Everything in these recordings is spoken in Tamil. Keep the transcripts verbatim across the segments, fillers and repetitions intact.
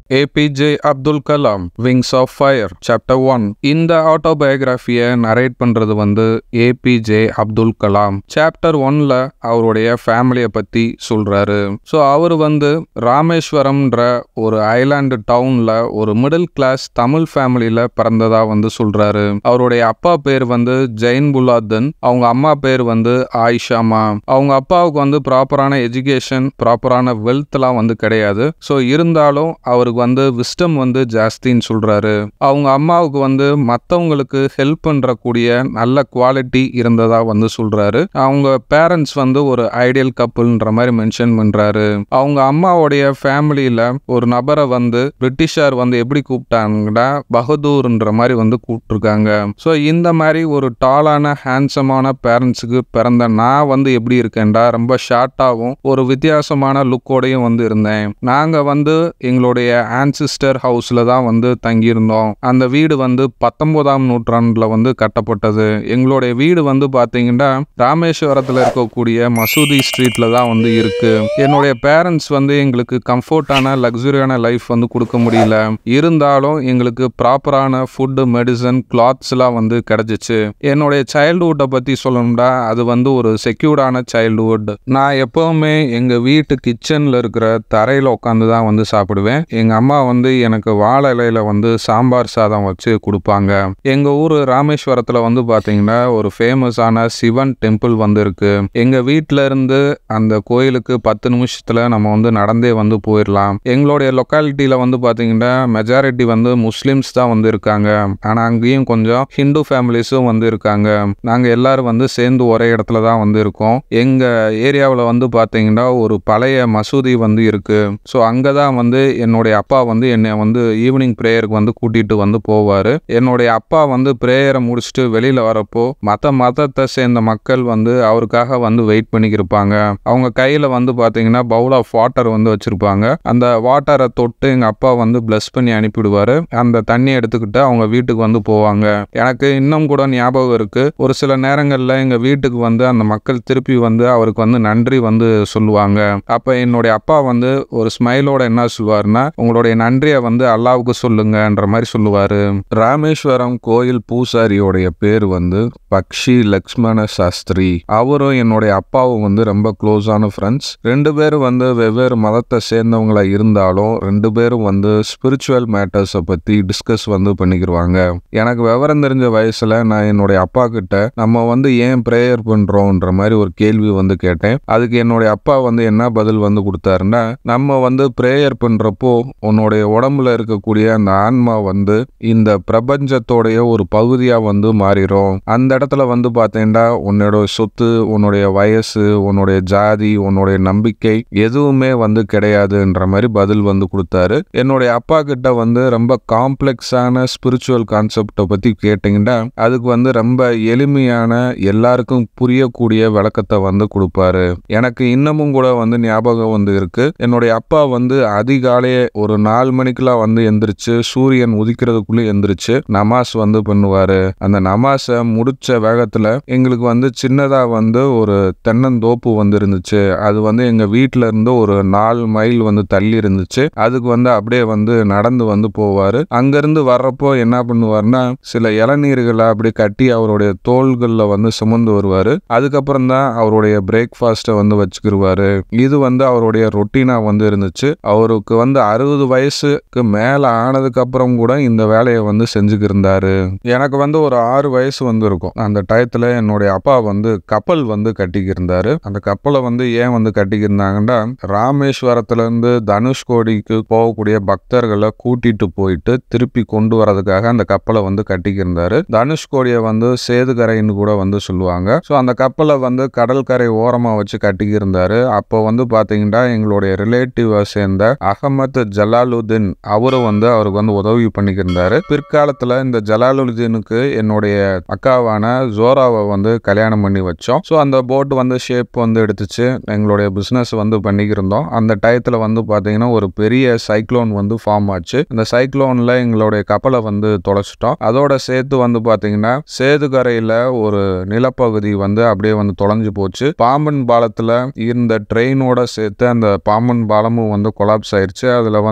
A P J Abdul Kalam Wings of Fire Chapter one. இந்த ஆட்டோபயோகிராஃபியை நரேட் பண்றது வந்து A P J Abdul Kalam. Chapter ஒன்ல அவருடைய ஃபேமிலியை பத்தி சொல்றாரு. ஸோ அவர் வந்து ராமேஸ்வரம்ன்ற ஒரு ஐலாண்டு டவுன்ல ஒரு மிடில் கிளாஸ் தமிழ் ஃபேமிலியில பிறந்ததா வந்து சொல்றாரு. அவருடைய அப்பா பேர் வந்து ஜெயின் புல்லாதன், அவங்க அம்மா பேர் வந்து ஆயிஷாமா. அவங்க அப்பாவுக்கு வந்து ப்ராப்பரான எஜுகேஷன், ப்ராப்பரான வெல்த்லாம் வந்து கிடையாது. ஸோ இருந்தாலும் அவருக்கு வந்து விஸ்டம் வந்து ஜாஸ்தின்னு சொல்றாரு. அவங்க அம்மாவுக்கு வந்து மற்றவங்களுக்கு ஹெல்ப் பண்றக்கூடிய நல்ல குவாலிட்டி இருந்ததா வந்து சொல்றாரு. அவங்க பேரண்ட்ஸ் வந்து ஒரு ஐடியல் கப்புள்ன்ற மாதிரி மென்ஷன் பண்றாரு. அவங்க அம்மாவுடைய ஃபேமிலியில ஒரு நபரை வந்து பிரிட்டிஷார் வந்து எப்படி கூப்பிட்டாங்கன்னா பகதூர்ன்ற மாதிரி வந்து கூப்பிட்டுருக்காங்க. ஸோ இந்த மாதிரி ஒரு டாலான ஹேண்ட்ஸமான பேரண்ட்ஸுக்கு பிறந்த நான் வந்து எப்படி இருக்கேன்டா, ரொம்ப ஷார்ட்டாகவும் ஒரு வித்தியாசமான லுக்கோடையும் வந்து இருந்தேன். நாங்கள் வந்து எங்களுடைய ஆன்சிஸ்டர் ஹவுஸ்ல தான் வந்து தங்கியிருந்தோம். அந்த வீடு வந்து பத்தொன்பதாம் நூற்றாண்டுல வந்து கட்டப்பட்டது. எங்களுடைய வீடு வந்து பாத்தீங்கன்னா ராமேஸ்வரத்துல இருக்கக்கூடிய மசூதி ஸ்ட்ரீட்ல தான் வந்து இருக்கு. என்னுடைய பேரண்ட்ஸ் வந்து எங்களுக்கு கம்ஃபர்டான லக்ஸுரியான லைஃப் வந்து கொடுக்க முடியல. இருந்தாலும் எங்களுக்கு ப்ராப்பரான ஃபுட்டு, மெடிசன், கிளாத்ஸ் எல்லாம் வந்து கிடைச்சிச்சு. என்னுடைய சைல்டுஹுட்டை பத்தி சொல்லணும்டா, அது வந்து ஒரு செக்யூர்டான சைல்டுஹுட். நான் எப்பவுமே எங்க வீட்டு கிச்சன்ல இருக்கிற தரையில உட்காந்து தான் வந்து சாப்பிடுவேன். எங்க அம்மா வந்து எனக்கு வாழை இலையில வந்து சாம்பார் சாதம் வச்சு கொடுப்பாங்க. எங்க ஊர் ராமேஸ்வரத்துல வந்து பாத்தீங்கன்னா ஒரு ஃபேமஸான சிவன் டெம்பிள் வந்து இருக்கு. எங்க வீட்டுல இருந்து அந்த கோயிலுக்கு பத்து நிமிஷத்துல நம்ம வந்து நடந்தே வந்து போயிடலாம். எங்களுடைய லொக்காலிட்டியில வந்து பாத்தீங்கன்னா மெஜாரிட்டி வந்து முஸ்லிம்ஸ் தான் வந்து இருக்காங்க. ஆனா அங்கேயும் கொஞ்சம் ஹிந்து ஃபேமிலிஸும் வந்து இருக்காங்க. நாங்க எல்லாரும் வந்து சேர்ந்து ஒரே இடத்துல தான் வந்து இருக்கோம். எங்க ஏரியாவில் வந்து பாத்தீங்கன்னா ஒரு பழைய மசூதி வந்து இருக்கு. ஸோ அங்கதான் வந்து என்னுடைய அப்பா வந்து என்னை வந்து ஈவினிங் ப்ரேயருக்கு வந்து கூட்டிட்டு வந்து போவாரு. என்னுடைய அப்பா வந்து ப்ரேயரை முடிச்சுட்டு வெளியில வரப்போ மற்ற மதத்தை சேர்ந்த மக்கள் வந்து அவருக்காக வந்து வெயிட் பண்ணிக்கிருப்பாங்க. அவங்க கையில வந்து பாத்தீங்கன்னா பவுல் ஆஃப் வாட்டர் வந்து வச்சிருப்பாங்க. அந்த வாட்டரை தொட்டு எங்க அப்பா வந்து பிளஸ் பண்ணி அனுப்பிடுவாரு. அந்த தண்ணி எடுத்துக்கிட்டு அவங்க வீட்டுக்கு வந்து போவாங்க. எனக்கு இன்னும் கூட ஞாபகம் இருக்கு. ஒரு சில நேரங்கள்ல எங்க வீட்டுக்கு வந்து அந்த மக்கள் திருப்பி வந்து அவருக்கு வந்து நன்றி வந்து சொல்லுவாங்க. அப்ப என்னுடைய அப்பா வந்து ஒரு ஸ்மைலோட என்ன சொல்லுவாருன்னா, உங்களுடைய நன்றியை வந்து அல்லாவுக்கு சொல்லுங்கன்ற மாதிரி சொல்லுவாரு. ராமேஸ்வரம் கோயில் பூசாரியோடைய பேர் வந்து பக்ஷி லக்ஷ்மண சாஸ்திரி. அவரும் என்னுடைய அப்பாவும் வந்து ரொம்ப க்ளோஸான ஃப்ரெண்ட்ஸ். ரெண்டு பேரும் வந்து வெவ்வேறு மதத்தை சேர்ந்தவங்களா இருந்தாலும் ரெண்டு பேரும் வந்து ஸ்பிரிச்சுவல் மேட்டர்ஸை பத்தி டிஸ்கஸ் வந்து பண்ணிக்கிடுவாங்க. எனக்கு விவரம் தெரிஞ்ச வயசுல நான் என்னுடைய அப்பா கிட்ட நம்ம வந்து ஏன் ப்ரேயர் பண்றோம்ன்ற மாதிரி ஒரு கேள்வி வந்து கேட்டேன். அதுக்கு என்னுடைய அப்பா வந்து என்ன பதில் வந்து கொடுத்தாருன்னா, நம்ம வந்து ப்ரேயர் பண்றப்போ உன்னுடைய உடம்புல இருக்கக்கூடிய அந்த ஆன்மா வந்து இந்த பிரபஞ்சத்தோடைய ஒரு பகுதியா வந்து மாறிடும். அந்த இடத்துல வந்து பாத்தீங்கன்னா உன்னோட சொத்து, உன்னுடைய வயசு, உன்னுடைய ஜாதி, உன்னுடைய நம்பிக்கை எதுவுமே வந்து கிடையாதுன்ற மாதிரி பதில் வந்து கொடுத்தாரு. என்னுடைய அப்பா கிட்ட வந்து ரொம்ப காம்ப்ளெக்ஸான ஸ்பிரிச்சுவல் கான்செப்டை பத்தி கேட்டீங்கன்னா அதுக்கு வந்து ரொம்ப எளிமையான எல்லாருக்கும் புரியக்கூடிய விளக்கத்தை வந்து கொடுப்பாரு. எனக்கு இன்னமும் கூட வந்து ஞாபகம் வந்து இருக்கு. என்னுடைய அப்பா வந்து அதிகாலையே ஒரு நாலு மணிக்கெல்லாம் வந்து எந்திரிச்சு சூரியன் உதிக்கிறதுக்குள்ள எந்திரிச்சு நமாஸ் வந்து பண்ணுவாரு. அந்த நமாஸை முடிச்ச வேகத்துல எங்களுக்கு வந்து சின்னதா வந்து ஒரு தென்னந்தோப்பு வந்து இருந்துச்சு. அது வந்து எங்க வீட்டுல இருந்து ஒரு நாலு மைல் வந்து தள்ளி இருந்துச்சு. அதுக்கு வந்து அப்படியே வந்து நடந்து வந்து போவாரு. அங்கிருந்து வர்றப்போ என்ன பண்ணுவாருன்னா சில இளநீர்களை அப்படி கட்டி அவருடைய தோள்கள்ல வந்து சுமந்து வருவாரு. அதுக்கப்புறம் தான் அவருடைய பிரேக்ஃபாஸ்ட்டை வந்து வச்சுக்கிருவாரு. இது வந்து அவருடைய ரொட்டீனா வந்து இருந்துச்சு. அவருக்கு வந்து அறுபது வயசுக்கு மேல ஆனதுக்கு அப்புறம் கூட இந்த வேலையை வந்து செஞ்சுக்கு இருந்தாரு. எனக்கு வந்து ஒரு ஆறு வயசு வந்து இருக்கும். அந்த டயத்துல என்னுடைய அப்பா வந்து கப்பல் வந்து கட்டிக்கி இருந்தாரு. அந்த கப்பலை வந்து ஏன் வந்து கட்டிக்கி இருந்தாங்கன்னா, ராமேஸ்வரத்துல இருந்து தனுஷ்கோடிக்கு போகக்கூடிய பக்தர்களை கூட்டிட்டு போயிட்டு திருப்பி கொண்டு வரதுக்காக அந்த கப்பலை வந்து கட்டிக்கி இருந்தாரு. தனுஷ்கோடியை வந்து சேதுக்கரைன்னு கூட வந்து சொல்லுவாங்க. ஸோ அந்த கப்பலை வந்து கடற்கரை ஓரமா வச்சு கட்டிக்கி இருந்தாரு. அப்போ வந்து பாத்தீங்கன்னா எங்களுடைய ரிலேட்டிவா சேர்ந்த அகமத் ஜலாலுதீன் அவரும் வந்து அவருக்கு வந்து உதவி பண்ணிக்கிருந்தாரு. பிற்காலத்துல இந்த ஜலாலுதீனுக்கு என்னுடைய அக்காவான ஜோராவை வந்து கல்யாணம் பண்ணி வச்சோம். ஸோ அந்த போட் வந்து ஷேப் வந்து எடுத்துச்சு. எங்களுடைய பிசினஸ் வந்து பண்ணிக்கிருந்தோம். அந்த டயத்துல வந்து பாத்தீங்கன்னா ஒரு பெரிய சைக்ளோன் வந்து ஃபார்ம் ஆச்சு. இந்த சைக்ளோன்ல எங்களுடைய கப்பலை வந்து தொலைச்சிட்டோம். அதோட சேர்த்து வந்து பாத்தீங்கன்னா சேதுக்கரையில ஒரு நிலப்பகுதி வந்து அப்படியே வந்து தொலைஞ்சு போச்சு. பாம்பன் பாலத்துல இருந்த ட்ரெயினோட சேர்த்து அந்த பாம்பன் பாலமும் வந்து கொலாப்ஸ் ஆயிடுச்சு. அதுல வந்து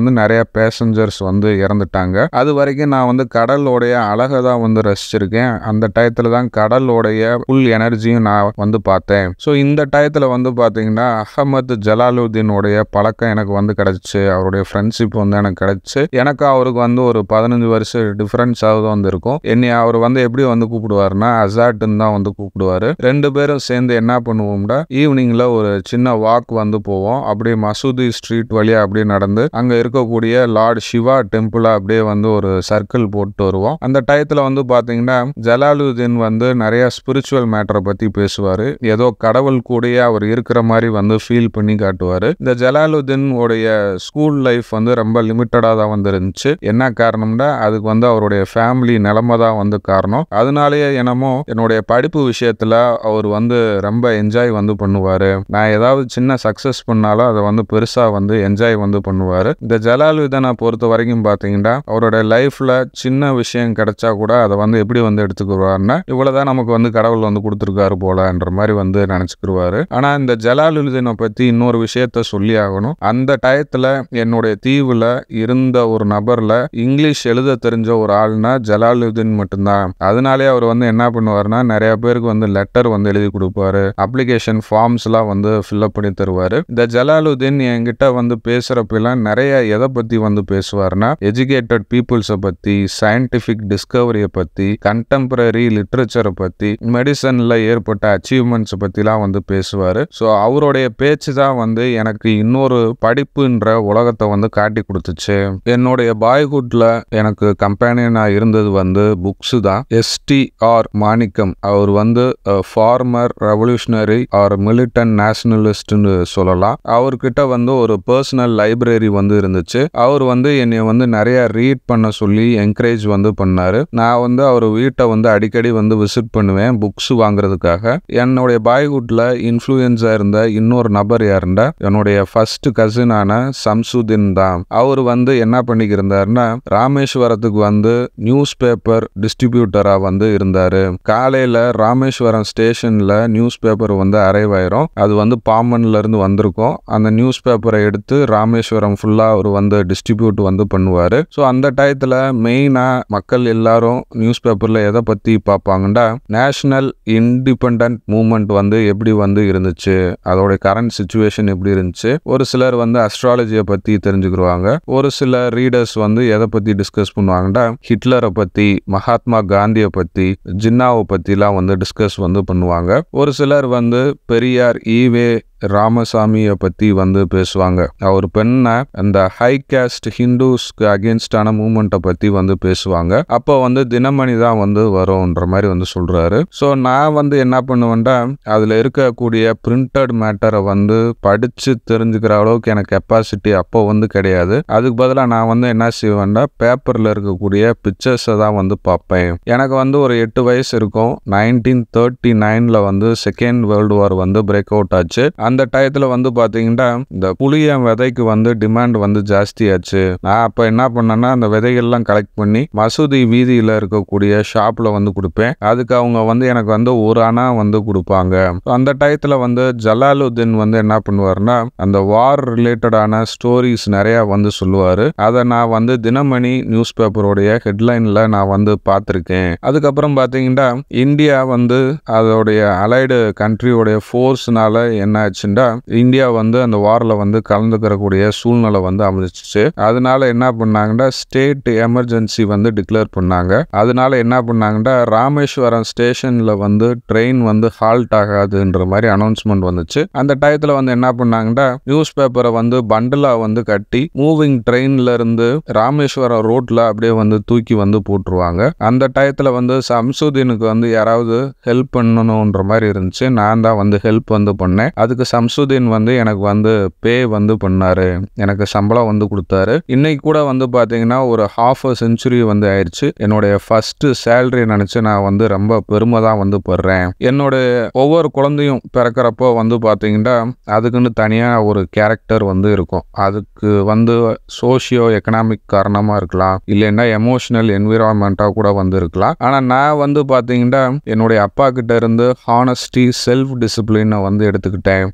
வந்து நிறைய பேசஞ்சர்ஸ் வந்து இறந்துட்டாங்க. அது வரைக்கும் நான் வந்து கடலோடைய அழகை தான் வந்து ரசிச்சிருக்கேன். அந்த டயத்துல தான் கடலோடைய ஃபுல் எனர்ஜியும் நான் வந்து பார்த்தேன். ஸோ இந்த டயத்துல வந்து பார்த்தீங்கன்னா அஹமத் ஜலாலுதீனுடைய பழக்கம் எனக்கு வந்து கிடைச்சிச்சு. அவருடைய ஃப்ரெண்ட்ஷிப் வந்து எனக்கு கிடைச்சு. எனக்கு அவருக்கு வந்து ஒரு பதினஞ்சு வருஷம் டிஃபரன்ஸ் ஆகுது வந்து இருக்கும். என்னை அவர் வந்து எப்படி வந்து கூப்பிடுவாருன்னா அசாட்ன்னு தான் வந்து கூப்பிடுவாரு. ரெண்டு பேரும் சேர்ந்து என்ன பண்ணுவோம்னா ஈவினிங்ல ஒரு சின்ன வாக் வந்து போவோம். அப்படியே மசூதி ஸ்ட்ரீட் வழியா அப்படியே நடந்து அங்க இருக்கக்கூடிய லார்ட் சிவா டெம்பிள் அப்படியே வந்து ஒரு சர்க்கிள் போட்டு வருவோம். அந்த டயத்துல வந்து பாத்தீங்கன்னா ஜலாலுதீன் வந்து நிறைய ஸ்பிரிச்சுவல் மேட்டரை பத்தி பேசுவாரு. ஏதோ கடவுள் கூடயே அவர் இருக்கிற மாதிரி வந்து ஃபீல் பண்ணி காட்டுவாரு. இந்த ஜலாலுதீன் உடைய ஸ்கூல் லைஃப் வந்து ரொம்ப லிமிட்டடா தான் வந்து இருந்துச்சு. என்ன காரணம்னா அதுக்கு வந்து அவருடைய ஃபேமிலி நிலைமை தான் வந்து காரணம். அதனாலேயே என்னமோ என்னுடைய படிப்பு விஷயத்துல அவர் வந்து ரொம்ப என்ஜாய் வந்து பண்ணுவாரு. நான் ஏதாவது சின்ன சக்சஸ் பண்ணாலும் அதை வந்து பெருசா வந்து என்ஜாய் வந்து பண்ணுவாரு. இந்த ஜலாலுதீனை பொறுத்த வரைக்கும் பாத்தீங்கன்னா அவரோட லைஃப்ல சின்ன விஷயம் கிடைச்சா கூட அதை வந்து எப்படி வந்து எடுத்துக்குவாருன்னா இவ்வளவுதான் நமக்கு வந்து கடவுள் வந்து கொடுத்துருக்காரு போலன்ற மாதிரி வந்து நினைச்சுக்குருவாரு. ஆனா இந்த ஜலாலுதீனை பத்தி இன்னொரு விஷயத்த சொல்லி ஆகணும். அந்த டயத்துல என்னுடைய தீவுல இருந்த ஒரு நபர்ல இங்கிலீஷ் எழுத தெரிஞ்ச ஒரு ஆள்னா ஜலாலுதீன் மட்டும்தான். அதனாலே அவர் வந்து என்ன பண்ணுவாருன்னா நிறைய பேருக்கு வந்து லெட்டர் வந்து எழுதி கொடுப்பாரு. அப்ளிகேஷன் ஃபார்ம்ஸ் எல்லாம் வந்து ஃபில்அப் பண்ணி தருவாரு. இந்த ஜலாலுதீன் என்கிட்ட வந்து பேசுறப்பெல்லாம் நிறைய எதை பத்தி வந்து பேசுவாருன்னா எஜுகேட்டட் பீப்புள்ஸை பத்தி, சயின்டிபிக் டிஸ்கவரியை பத்தி, கண்டெம்பரரி லிட்ரேச்சரை பத்தி, மெடிசன்ல ஏற்பட்ட அச்சீவ்மெண்ட்ஸ் பத்திலாம் வந்து பேசுவாரு. ஸோ அவருடைய பேச்சு தான் வந்து எனக்கு இன்னொரு படிப்புன்ற உலகத்தை வந்து காட்டி கொடுத்துச்சு. என்னுடைய பாய்ஹுட்ல எனக்கு கம்பெனியனா இருந்தது வந்து புக்ஸ் தான். எஸ் டி ஆர் மாணிக்கம் அவர் வந்து ஃபார்மர் ரெவல்யூஷனரி ஆர் மிலிட்டன்ட் நேஷனலிஸ்ட்னு சொல்லலாம். அவர்கிட்ட வந்து ஒரு பர்சனல் லைப்ரரி வந்து இருந்துச்சு. அவர் வந்து என்னை வந்து நிறைய ரீட் பண்ண சொல்லி என்கரேஜ் வந்து பண்ணாரு. நான் வந்து அவர் வீட்டை வந்து அடிக்கடி வந்து விசிட் பண்ணுவேன் புக்ஸ் வாங்குறதுக்காக. என்னுடைய பாய்ஹுட்ல இன்ஃப்ளூயன்ஸா இருந்த இன்னொரு நபர் யாருண்டா என்னுடைய ஃபர்ஸ்ட் கசினான சம்சுதீன் தான். அவர் வந்து என்ன பண்ணிக்கிருந்தாருன்னா ராமேஸ்வரத்துக்கு வந்து நியூஸ் பேப்பர் டிஸ்ட்ரிபியூட்டரா வந்து இருந்தாரு. காலையில ராமேஸ்வரம் ஸ்டேஷன்ல நியூஸ் பேப்பர் வந்து அரைவ் ஆயிரும். அது வந்து பாம்பன்ல இருந்து வந்திருக்கும். அந்த நியூஸ் பேப்பரை எடுத்து ராமேஸ்வரம் ஃபுல்லா அவர் வந்து டிஸ்ட்ரிபியூட் வந்து பண்ணுவாரு. ஸோ அந்த டயத்துல மெயினா மக்கள் எல்லாரும் நியூஸ் பேப்பர்ல எதை பத்தி பார்ப்பாங்கன்னா நேஷனல் இண்டிபெண்டன்ட் மூவ்மெண்ட் வந்து எப்படி வந்து இருந்துச்சு, அதோட கரண்ட் சிச்சுவேஷன் எப்படி இருந்துச்சு. ஒரு சிலர் வந்து அஸ்ட்ராலஜியை பத்தி தெரிஞ்சுக்கிடுவாங்க. ஒரு சில ரீடர்ஸ் வந்து எதை பத்தி டிஸ்கஸ் பண்ணுவாங்கன்னா ஹிட்லரை பத்தி, மகாத்மா காந்தியை பத்தி, ஜின்னாவை பத்திலாம் வந்து டிஸ்கஸ் வந்து பண்ணுவாங்க. ஒரு சிலர் வந்து பெரியார், ஈவே ராமசாமியை பத்தி வந்து பேசுவாங்க. அவர் பெண்ண அந்த ஹை காஸ்ட் ஹிந்துஸ்க்கு அகேன்ஸ்டான மூவ்மெண்ட்டை பத்தி வந்து பேசுவாங்க. அப்போ வந்து தினமணி தான் வந்து வரும்ன்ற மாதிரி வந்து சொல்றாரு. ஸோ நான் வந்து என்ன பண்ணுவேன்டா அதுல இருக்கக்கூடிய பிரிண்டட் மேட்டரை வந்து படிச்சு தெரிஞ்சுக்கிற அளவுக்கு எனக்கு கெப்பாசிட்டி அப்போ வந்து கிடையாது. அதுக்கு பதிலாக நான் வந்து என்ன செய்வேன்டா பேப்பர்ல இருக்கக்கூடிய பிக்சர்ஸை தான் வந்து பார்ப்பேன். எனக்கு வந்து ஒரு எட்டு வயசு இருக்கும். நைன்டீன் தேர்ட்டி நைன்ல வந்து செகண்ட் வேர்ல்டு வார் வந்து பிரேக் அவுட் ஆச்சு. அந்த டயத்துல வந்து பாத்தீங்கன்னா இந்த புளிய விதைக்கு வந்து டிமாண்ட் வந்து ஜாஸ்தி ஆச்சு. நான் அப்ப என்ன பண்ணேன்னா அந்த விதைகள்லாம் கலெக்ட் பண்ணி மசூதி வீதியில இருக்கக்கூடிய ஷாப்ல வந்து கொடுப்பேன். அதுக்கு அவங்க வந்து எனக்கு வந்து ஒரு அணா வந்து கொடுப்பாங்க. அந்த டயத்துல வந்து ஜலாலுதீன் வந்து என்ன பண்ணுவாருன்னா அந்த வார் ரிலேட்டடான ஸ்டோரிஸ் நிறைய வந்து சொல்லுவாரு. அதை நான் வந்து தினமணி நியூஸ் பேப்பருடைய ஹெட்லைன்ல நான் வந்து பார்த்திருக்கேன். அதுக்கப்புறம் பாத்தீங்கன்னா இந்தியா வந்து அதோடைய அலைடு கண்ட்ரியோடைய ஃபோர்ஸ்னால என்ன ஆச்சுண்டா இந்தியா வந்து அந்த வார்ல வந்து கலந்துக்கிறக்கூடிய சூழ்நிலை வந்து அமைச்சிச்சு. அதனால என்ன பண்ணாங்கன்னா ஸ்டேட் எமர்ஜென்சி வந்து டிக்ளேர் பண்ணாங்க. அதனால என்ன பண்ணாங்கன்னா ராமேஸ்வரம் ஸ்டேஷன்ல வந்து ட்ரெயின் வந்து ஹால்ட் ஆகாதுன்ற மாதிரி அனௌன்ஸ்மெண்ட் வந்துச்சு. அந்த டயத்துல வந்து என்ன பண்ணாங்கன்னா நியூஸ் பேப்பரை வந்து பண்டலா வந்து கட்டி மூவிங் ட்ரெயின்ல இருந்து ராமேஸ்வரம் ரோட்ல அப்படியே வந்து தூக்கி வந்து போட்டுருவாங்க. அந்த டயத்துல வந்து சம்சுதீனுக்கு வந்து யாராவது ஹெல்ப் பண்ணணும்ன்ற மாதிரி இருந்துச்சு. நான் தான் வந்து ஹெல்ப் வந்து பண்ணேன். அதுக்கு சம்சுதீன் வந்து எனக்கு வந்து பே வந்து பண்ணாரு. எனக்கு சம்பளம் வந்து கொடுத்தாரு. இன்னைக்கு கூட வந்து பாத்தீங்கன்னா ஒரு ஹாஃப் அ செஞ்சுரி வந்து ஆயிடுச்சு. என்னுடைய ஃபர்ஸ்ட் சேலரி நினைச்சு நான் வந்து ரொம்ப பெருமை தான் வந்து படுறேன். என்னோட ஒவ்வொரு குழந்தையும் பிறக்கிறப்போ வந்து பாத்தீங்கன்னா அதுக்குன்னு தனியா ஒரு கேரக்டர் வந்து இருக்கும். அதுக்கு வந்து சோசியோ எக்கனாமிக் காரணமா இருக்கலாம், இல்லைன்னா எமோஷனல் என்விரான்மெண்டா கூட வந்து இருக்கலாம். ஆனா நான் வந்து பாத்தீங்கன்னா என்னுடைய அப்பா கிட்ட இருந்து ஹானஸ்டி, செல்ஃப் டிசிப்ளினை வந்து எடுத்துக்கிட்டேன்.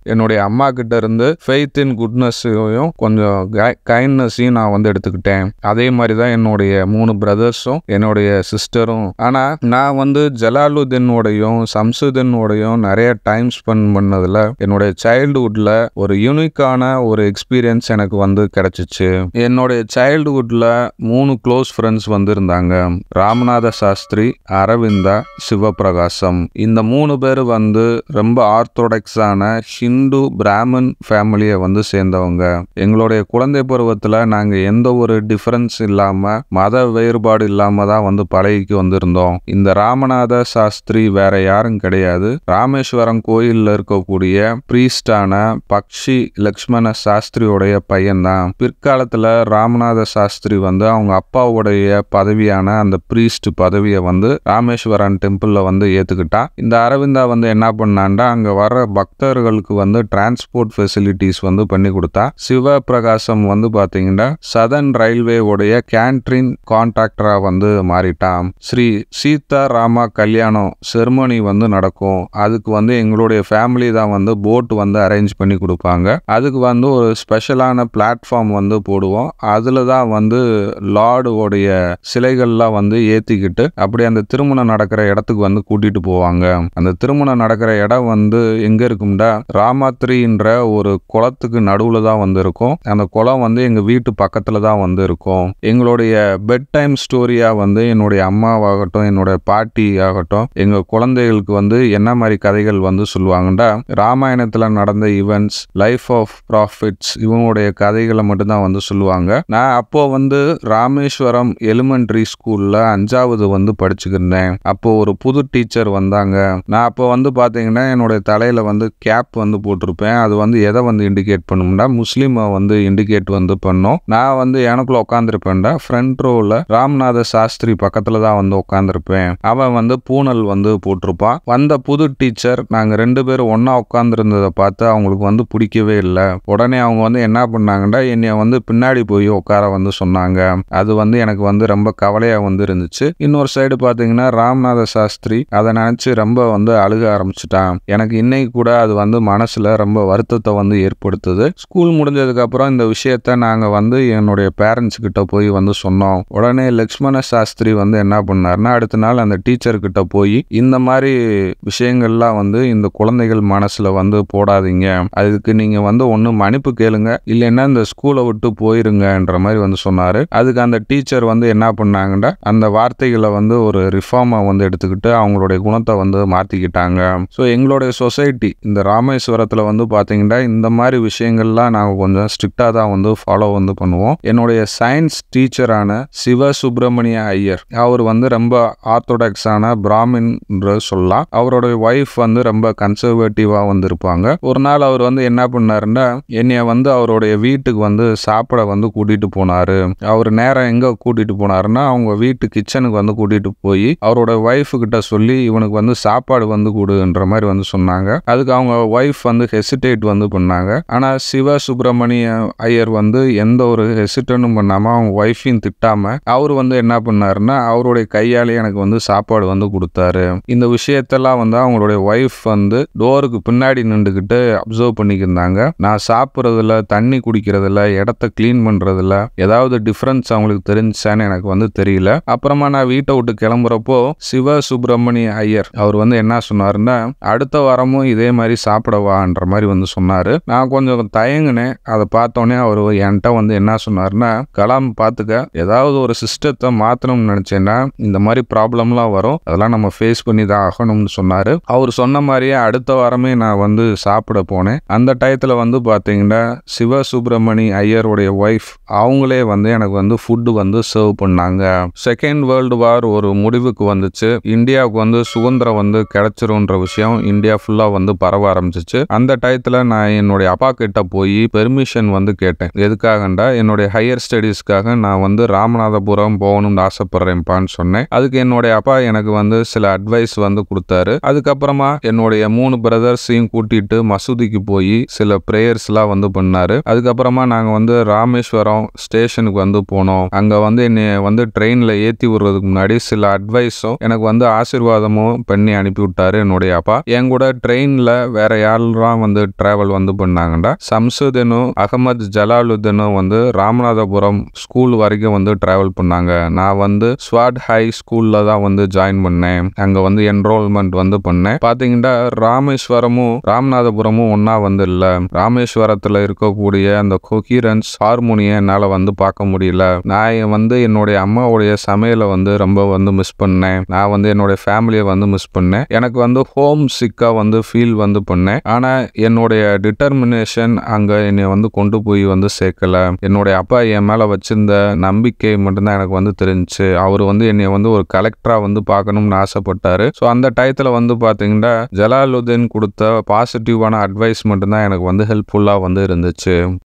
என்னுடைய அம்மா கிட்ட இருந்து ஃபெய்த் இன் குட்னஸையும் கொஞ்சம் கைண்ட்னஸையும் நான் வந்து எடுத்துக்கிட்டேன். அதே மாதிரி தான் என்னுடைய மூணு பிரதர்ஸும் என்னுடைய சிஸ்டரும். ஆனா நான் வந்து ஜலாலுதீனோடையும் சம்சுதீனோடையும் நிறைய டைம் ஸ்பெண்ட் பண்ணதுல என்னுடைய சைல்டுஹுட்ல ஒரு யூனிக்கான ஒரு எக்ஸ்பீரியன்ஸ் எனக்கு வந்து கிடைச்சிச்சு. என்னுடைய சைல்டுஹுட்ல மூணு க்ளோஸ் ஃப்ரெண்ட்ஸ் வந்து இருந்தாங்க. ராமநாத சாஸ்திரி, அரவிந்தா, சிவபிரகாசம். இந்த மூணு பேர் வந்து ரொம்ப ஆர்த்தோடாக்ஸான ஹிந்து பிராமன் ஃபேமிலியை வந்து சேர்ந்தவங்க. எங்களுடைய குழந்தை பருவத்துல நாங்க எந்த ஒரு டிஃபரன்ஸ் இல்லாம மத வேறுபாடு இல்லாம தான் வந்து பழகிக்கு வந்திருந்தோம். இந்த ராமநாத சாஸ்திரி வேற யாரும் கிடையாது, ராமேஸ்வரம் கோயில்ல இருக்கக்கூடிய பிரீஸ்டான பக்ஷி லக்ஷ்மண சாஸ்திரியோடைய பையன்தான். பிற்காலத்துல ராமநாத சாஸ்திரி வந்து அவங்க அப்பாவுடைய பதவியான அந்த பிரீஸ்ட் பதவியை வந்து ராமேஸ்வரம் டெம்பிள்ல வந்து ஏத்துக்கிட்டான். இந்த அரவிந்தா வந்து என்ன பண்ணாண்டா அங்க வர பக்தர்களுக்கு வந்து டிரான்ஸ்போர்ட் ஃபெசிலிட்டிஸ் வந்து பண்ணி கொடுத்தா. சிவபிரகாசம் வந்து பாத்தீங்கன்னா சதன் ரயில்வே உடைய கேண்டரின் கான்ட்ராக்டரா வந்து மாறிட்டான். ஸ்ரீ சீதா ராமா கல்யாணம் செர்மனி வந்து நடக்கும். அதுக்கு வந்து எங்களுடைய ஃபேமிலி தான் வந்து போட் வந்து அரேஞ்ச் பண்ணி கொடுப்பாங்க. அதுக்கு வந்து ஒரு ஸ்பெஷலான பிளாட்ஃபார்ம் வந்து போடுவோம். அதுல தான் வந்து லார்டுடைய சிலைகள்லாம் வந்து ஏத்திக்கிட்டு அப்படி அந்த திருமணம் நடக்கிற இடத்துக்கு வந்து கூட்டிட்டு போவாங்க. அந்த திருமணம் நடக்கிற இடம் வந்து எங்க இருக்கும்டா ராமாத்திரின்ற ஒரு குளத்துக்கு நடுவுல தான் வந்து இருக்கும். அந்த குளம் வந்து எங்க வீட்டு பக்கத்துல தான் வந்து இருக்கும். எங்களுடைய பெட் டைம் ஸ்டோரியா வந்து என்னுடைய அம்மாவாகட்டும் என்னுடைய பாட்டி ஆகட்டும் எங்க குழந்தைகளுக்கு வந்து என்ன மாதிரி கதைகள் வந்து சொல்லுவாங்கடா ராமாயணத்துல நடந்த ஈவெண்ட்ஸ், லைஃப் ஆஃப் ப்ராஃபிட்ஸ், இவங்களுடைய கதைகளை மட்டும்தான் வந்து சொல்லுவாங்க. நான் அப்போ வந்து ராமேஸ்வரம் எலிமெண்டரி ஸ்கூல்ல அஞ்சாவது வந்து படிச்சுக்கிருந்தேன். அப்போ ஒரு புது டீச்சர் வந்தாங்க. நான் அப்போ வந்து பாத்தீங்கன்னா என்னுடைய தலையில வந்து கேப் வந்து போட்டிருப்பேன். அது வந்து எதை வந்து இண்டிகேட் பண்ணும்னா முஸ்லீமை வந்து இண்டிகேட் வந்து பண்ணும். நான் வந்து எனக்குள்ள உட்காந்துருப்பேன்டா ஃப்ரண்ட் ரோல ராமநாத சாஸ்திரி பக்கத்துல தான் வந்து உட்காந்துருப்பேன். அவன் வந்து பூனல் வந்து போட்டிருப்பான். வந்த புது டீச்சர் நாங்க ரெண்டு பேரும் ஒன்னா உட்கார்ந்து இருந்ததை பார்த்து அவங்களுக்கு வந்து பிடிக்கவே இல்லை. உடனே அவங்க வந்து என்ன பண்ணாங்கன்னா என்னைய வந்து பின்னாடி போய் உட்கார வந்து சொன்னாங்க. அது வந்து எனக்கு வந்து ரொம்ப கவலையா வந்து இருந்துச்சு. இன்னொரு சைடு பாத்தீங்கன்னா ராமநாத சாஸ்திரி அதை நினைச்சு ரொம்ப வந்து அழுக ஆரம்பிச்சுட்டான். எனக்கு இன்னைக்கு கூட அது வந்து மனசுல ரொம்ப வருத்தத்தை வந்து ஏற்படுத்துது. ஸ்கூல் முடிஞ்சதுக்கு அப்புறம் இந்த விஷயத்த நாங்க வந்து என்னுடைய பேரண்ட்ஸ் கிட்ட போய் வந்து சொன்னோம். உடனே லக்ஷ்மண சாஸ்திரி வந்து என்ன பண்ணாருன்னா அடுத்த நாள் அந்த டீச்சர் கிட்ட போய் இந்த மாதிரி விஷயங்கள்லாம் வந்து இந்த குழந்தைகள் மனசுல வந்து போடாதீங்க, அதுக்கு நீங்க வந்து ஒண்ணு மன்னிப்பு கேளுங்க, இல்லைன்னா இந்த ஸ்கூலை விட்டு போயிருங்கன்ற மாதிரி வந்து சொன்னாரு. அதுக்கு அந்த டீச்சர் வந்து என்ன பண்ணாங்கன்னா அந்த வார்த்தைகளை வந்து ஒரு ரிஃபார்மா வந்து எடுத்துக்கிட்டு அவங்களுடைய குணத்தை வந்து மாத்திக்கிட்டாங்க. ஸோ எங்களுடைய சொசைட்டி இந்த ராமேஸ்வரத்துல வந்து பாத்தீங்கன்னா இந்த மாதிரி விஷயங்கள்லாம் நாங்கள் கொஞ்சம் ஸ்ட்ரிக்டா தான் வந்து ஃபாலோ வந்து பண்ணுவோம். என்னுடைய சயின்ஸ் டீச்சரான சிவ சுப்பிரமணிய ஐயர் அவர் வந்து ரொம்ப ஆர்த்தோடாக்ஸான பிராமின் சொல்லலாம். அவருடைய ஒய்ஃப் வந்து ரொம்ப கன்சர்வேட்டிவா வந்து இருப்பாங்க. ஒரு நாள் அவர் வந்து என்ன பண்ணாருன்னா என்னைய வந்து அவருடைய வீட்டுக்கு வந்து சாப்பிட வந்து கூட்டிட்டு போனாரு. அவர் நேரம் எங்க கூட்டிட்டு போனாருன்னா அவங்க வீட்டு கிச்சனுக்கு வந்து கூட்டிட்டு போய் அவரோட ஒய்ஃப் கிட்ட சொல்லி இவனுக்கு வந்து சாப்பாடு வந்து கொடுன்ற மாதிரி வந்து சொன்னாங்க. அதுக்கு அவங்க ஒய்ஃப் வந்து ஹெசிடேட் வந்து பண்ணாங்க. ஆனா சிவ சுப்பிரமணிய ஐயர் வந்து எந்த ஒரு ஹெசிடேட்டும் பண்ணாம அவங்க ஒய்ஃபையும் திட்டாம அவர் வந்து என்ன பண்ணாருன்னா அவருடைய கையாலே எனக்கு வந்து சாப்பாடு வந்து கொடுத்தாரு. இந்த விஷயத்தெல்லாம் வந்து அவங்களுடைய ஒய்ஃப் வந்து டோருக்கு பின்னாடி நின்றுகிட்டு அப்சர்வ் பண்ணிக்கிருந்தாங்க. நான் சாப்பிட்றதுல, தண்ணி குடிக்கிறதுல, இடத்த கிளீன் பண்றதுல ஏதாவது டிஃபரன்ஸ் அவங்களுக்கு தெரிஞ்சான்னு எனக்கு வந்து தெரியல. அப்புறமா நான் வீட்டை விட்டு கிளம்புறப்போ சிவ சுப்பிரமணிய ஐயர் அவர் வந்து என்ன சொன்னாருன்னா அடுத்த வாரமும் இதே மாதிரி சாப்பிடவான்ற மாதிரி வந்து சொன்னாரு. நான் கொஞ்சம் தயங்குனேன். அதை பார்த்தோன்னே அவர் என்கிட்ட வந்து என்ன சொன்னாருன்னா கலாம் பார்த்துக்க, ஏதாவது ஒரு சிஸ்டத்தை மாற்றணும்னு நினைச்சேன்னா இந்த மாதிரி ப்ராப்ளம்லாம் வரும், அதெல்லாம் நம்ம ஃபேஸ் பண்ணி தான் ஆகணும்னு சொன்னாரு. அவர் சொன்ன மாதிரியே அடுத்த வாரமே நான் வந்து சாப்பிட போனேன். அந்த டயத்துல வந்து பாத்தீங்கன்னா சிவ சுப்பிரமணி ஐயருடைய ஒய்ஃப் அவங்களே வந்து எனக்கு வந்து ஃபுட்டு வந்து சர்வ் பண்ணாங்க. செகண்ட் வேர்ல்டு வார் ஒரு முடிவுக்கு வந்துச்சு. இந்தியாவுக்கு வந்து சுதந்திரம் வந்து கிடைச்சிரும்ன்ற விஷயம் இந்தியா ஃபுல்லா வந்து பரவ ஆரம்பிச்சிச்சு. அந்த டயத்துல நான் என்னுடைய அப்பா கிட்ட போய் பெர்மிஷன் வந்து கேட்டேன். எதுக்காகண்டா என்னுடைய ஹையர் ஸ்டடீஸ்க்காக நான் வந்து ராமநாதபுரம் போகணும்னு ஆசைப்படுறேன்ப்பான்னு சொன்னேன். அதுக்கு என்னுடைய அப்பா எனக்கு வந்து சில அட்வைஸ் வந்து கொடுத்தாரு. அதுக்கப்புறமா என்னுடைய மூணு பிரதர்ஸையும் கூட்டிட்டு மசூதிக்கு போய் சில பிரேயர்ஸ் எல்லாம் வந்து பண்ணாரு. அதுக்கப்புறமா நாங்க வந்து ராமேஸ்வரம் ஸ்டேஷனுக்கு வந்து போனோம். அங்க வந்து என்னை வந்து ட்ரெயின்ல ஏத்தி விடுறதுக்கு முன்னாடி சில அட்வைஸும் எனக்கு வந்து ஆசீர்வாதமும் பண்ணி அனுப்பி விட்டாரு என்னுடைய அப்பா. என் கூட ட்ரெயின்ல வேற யாரும் யாரெல்லாம் வந்து டிராவல் வந்து பண்ணாங்கடா, சம்சுதீனும் அகமது ஜலாலுதீனும் வந்து ராமநாதபுரம் ஸ்கூல் வரைக்கும் வந்து டிராவல் பண்ணாங்க. நான் வந்து ஸ்வாட் ஹை ஸ்கூல்ல தான் வந்து ஜாயின் பண்ணேன். அங்க வந்து என்ரோல்மெண்ட் வந்து பண்ணேன். பாத்தீங்கன்னா ராமேஸ்வரமும் ராமநாதபுரமும் ஒன்னா வந்து இல்ல. ராமேஸ்வரத்துல இருக்கக்கூடிய அந்த கொஹீரன்ஸ் ஹார்மோனியை என்னால வந்து பார்க்க முடியல. நான் வந்து என்னுடைய அம்மாவுடைய சமையலை வந்து ரொம்ப வந்து மிஸ் பண்ணேன். நான் வந்து என்னுடைய ஃபேமிலியை வந்து மிஸ் பண்ணேன். எனக்கு வந்து ஹோம் சிக்கா வந்து ஃபீல் வந்து பண்ணேன். ஆனா என்னுடைய டிட்டர்மினேஷன் அங்க என்னை வந்து கொண்டு போய் வந்து சேர்க்கல. என்னுடைய அப்பா என் மேல வச்சிருந்த நம்பிக்கை மட்டும்தான் எனக்கு வந்து தெரிஞ்சுச்சு. அவர் வந்து என்னை வந்து ஒரு கலெக்டரா வந்து பார்க்கணும்னு ஆசைப்பட்டாரு. ஸோ அந்த டயத்துல வந்து பாத்தீங்கன்னா ஜலாலுதீன் கொடுத்த பாசிட்டிவான அட்வைஸ் மட்டும்தான் எனக்கு வந்து ஹெல்ப்ஃபுல்லா வந்து இருந்துச்சு.